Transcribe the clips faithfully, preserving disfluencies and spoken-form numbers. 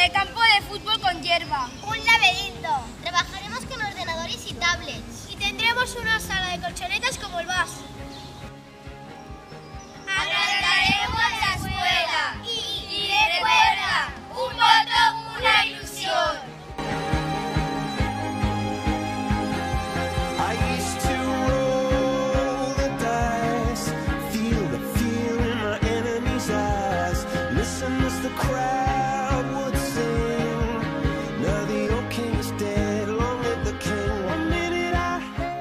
El campo de fútbol con hierba. Un laberinto. Trabajaremos con ordenadores y tablets. Y tendremos una sala de colchonetas como el V A S. Agrandaremos la escuela. Y, y recuerda, un voto, una ilusión. The crowd would sing. Now the old king is dead, long live the king. One minute I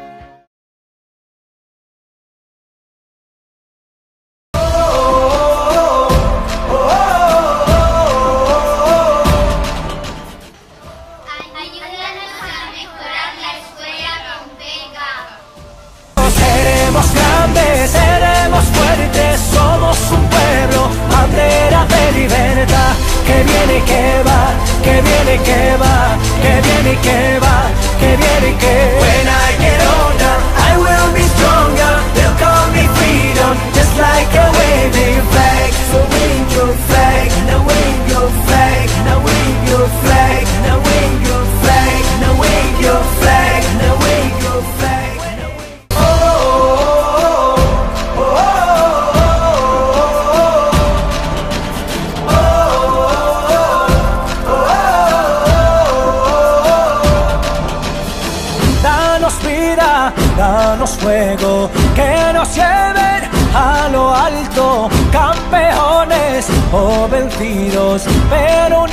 Ayúdanos a mejorar la escuela con Beca. seremos grandes, seremos fuertes, somos un pueblo, bandera de libertad, que viene y que va, que viene y que va, que viene y que va, que viene y que va. When I get older, I will be stronger, they'll call me freedom, just like a waving flag. So wave your flag, now wave your flag, now wave your flag, now wave your flag, now wave your flag, now wave your flag. Danos fuego, que nos lleven a lo alto, campeones o vencidos, pero